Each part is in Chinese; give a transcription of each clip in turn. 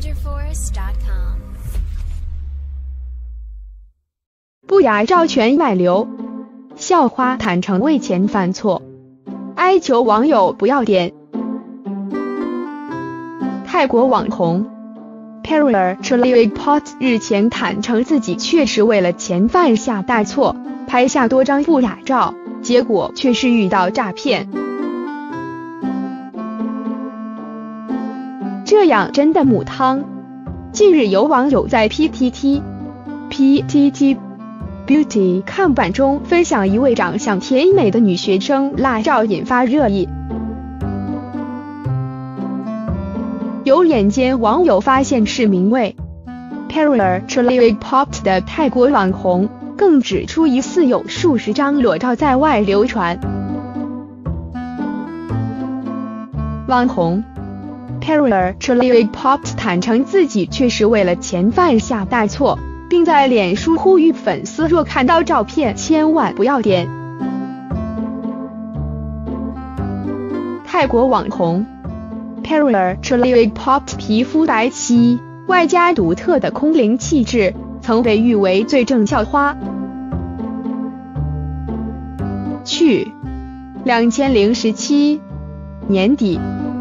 WonderForest.com 不雅照全外流，校花坦诚为钱犯错，哀求网友不要点。泰国网红 Perrier Chilipot 日前坦诚自己确实为了钱犯下大错，拍下多张不雅照，结果却是遇到诈骗。这样真的母汤？近日有网友在 PTT Beauty 看板中分享一位长相甜美的女学生辣照，引发热议。有眼尖网友发现是名为 Perrier Chilipot 的泰国网红，更指出疑似有数十张裸照在外流传。网红 Perrier Chilipot 坦诚自己确实为了钱犯下大错，并在脸书呼吁粉丝若看到照片千万不要点。泰国网红 Perrier Chilipot 皮肤白皙，外加独特的空灵气质，曾被誉为最正校花。去2017年底，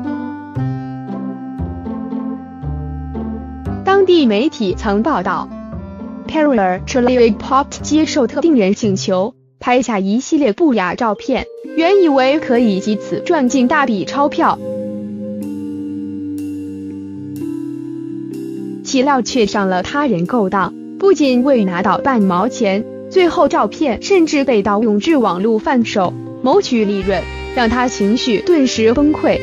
当地媒体曾报道 Perrier Chilipot 接受特定人请求，拍下一系列不雅照片，原以为可以藉此赚进大笔钞票，岂料却上了他人勾当，不仅未拿到半毛钱，最后照片甚至被盗用至网络贩售，谋取利润，让他情绪顿时崩溃。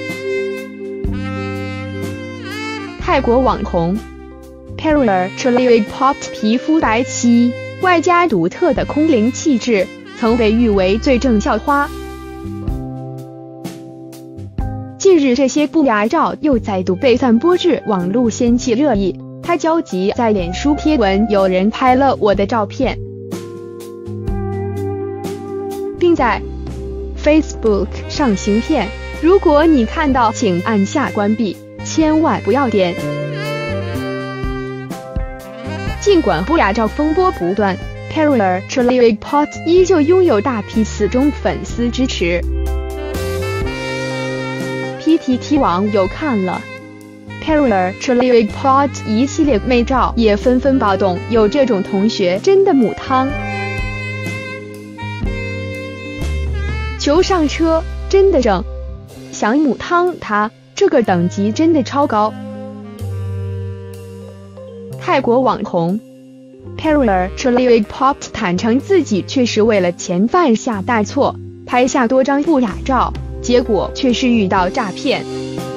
泰国网红 Perrier Chilipot 皮肤白皙，外加独特的空灵气质，曾被誉为最正校花。近日这些不雅照又再度被散播至网络，掀起热议。他焦急在脸书贴文有人拍了我的照片，并在 Facebook 上行骗，如果你看到请按下关闭，千万不要点。尽管不雅照风波不断， Perrier Chilipot 依旧拥有大批死忠粉丝支持。PTT 网友看了 Perrier Chilipot 一系列美照，也纷纷暴动，有这种同学真的母汤，求上车，真的正想母汤他，这个等级真的超高。泰国网红 Perrier Chilipot 坦诚自己确实为了钱犯下大错，拍下多张不雅照，结果却是遇到诈骗。